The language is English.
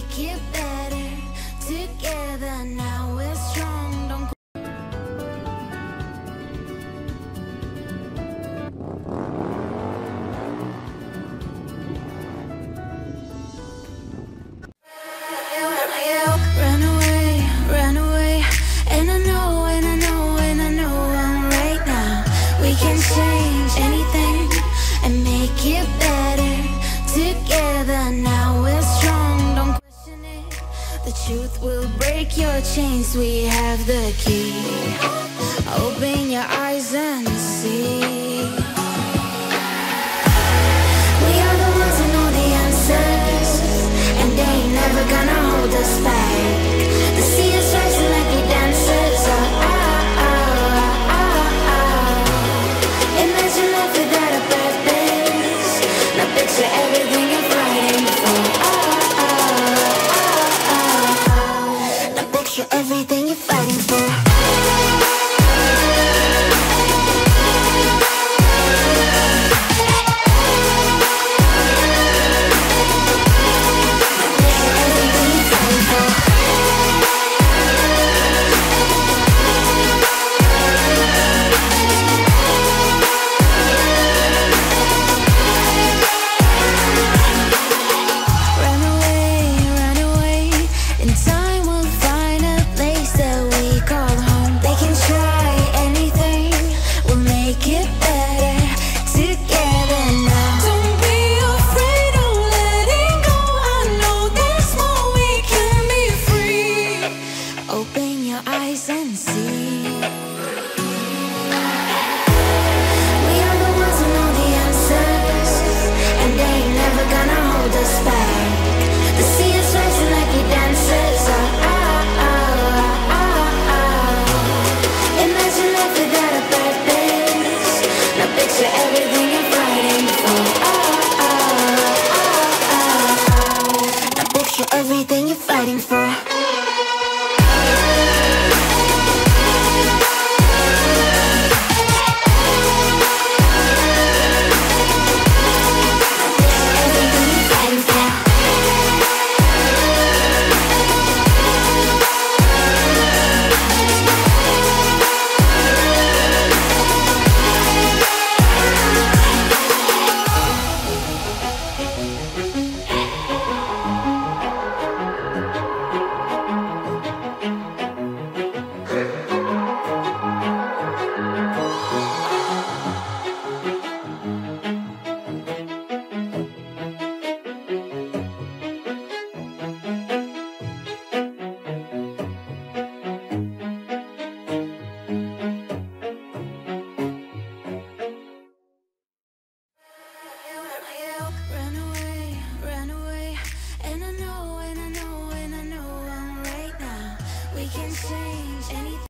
make it better. Together now we're strong. Don't run away, run away. And I know, and I know, and I know right now we can change anything and make it better. Together now we're strong. Don't question it. The truth will break your chains. We have the key. Open your eyes and see. We are the ones who know the answers, and they ain't never gonna hold us back. The sea is rising like we dancers. Imagine life without a purpose. Now picture everything you're fighting for. Now picture everything you're fighting for. Open your eyes and see. We are the ones who know the answers, and they ain't never gonna hold us back. The sea is rising like we dancers. Imagine life without a purpose. Now picture everything you're fighting for. Now picture everything you're fighting for. Run away, run away. And I know, and I know, and I know right now we can change anything.